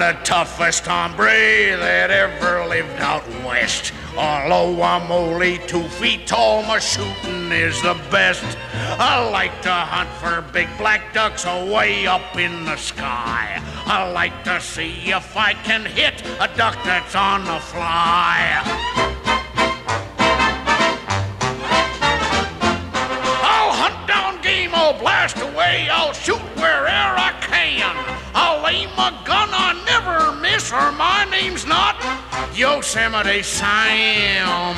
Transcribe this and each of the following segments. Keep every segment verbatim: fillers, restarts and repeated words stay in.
the toughest hombre that ever lived out west. Although I'm only two feet tall, my shooting is the best. I like to hunt for big black ducks away up in the sky. I like to see if I can hit a duck that's on the fly. I'll hunt down game, I'll blast away, I'll shoot where'er I can. I'll aim a gun, I never miss, or my name's not Yosemite Sam.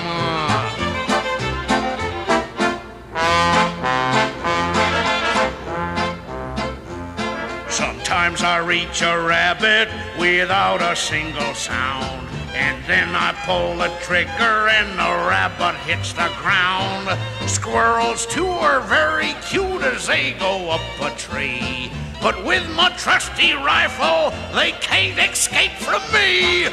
Sometimes I reach a rabbit without a single sound, and then I pull the trigger and the rabbit hits the ground. Squirrels too are very cute as they go up a tree, but with my trusty rifle, they can't escape from me.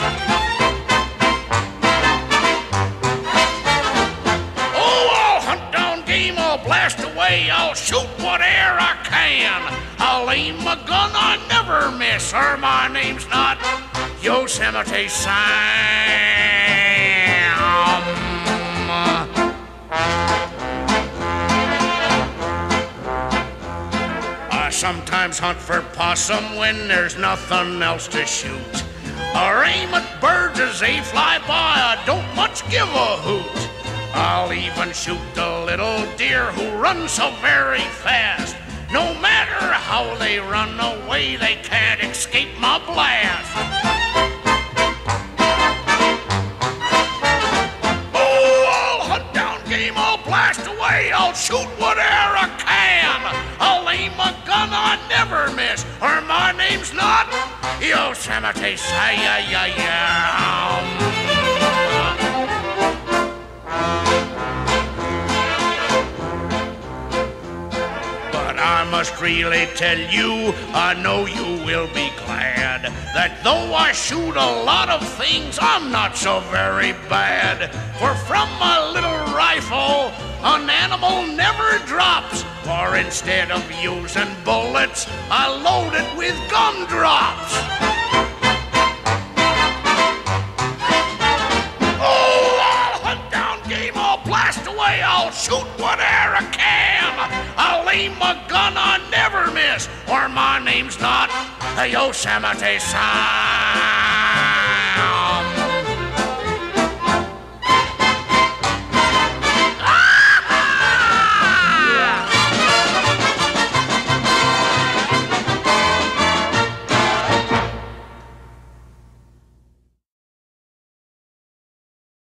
Oh, I'll hunt down game, I'll blast away, I'll shoot whate'er I can. I'll aim a gun, I never miss, or my name's not Yosemite Sam. I sometimes hunt for possum when there's nothing else to shoot, or aim at birds as they fly by, I don't much give a hoot. I'll even shoot the little deer who run so very fast. No matter how they run away, they can't escape my blast. Oh, I'll hunt down game, I'll blast away, I'll shoot whate'er I can. I'll aim a gun, I never miss, or my name's not Yosemite Sa-a-a-a-a-am. I must really tell you, I know you will be glad, that though I shoot a lot of things, I'm not so very bad. For from my little rifle, an animal never drops, for instead of using bullets, I load it with gumdrops. Oh, I'll hunt down game, I'll blast away, I'll shoot whate'er I can. I'll aim a gun, I never miss, or my name's not Yosemite Sam.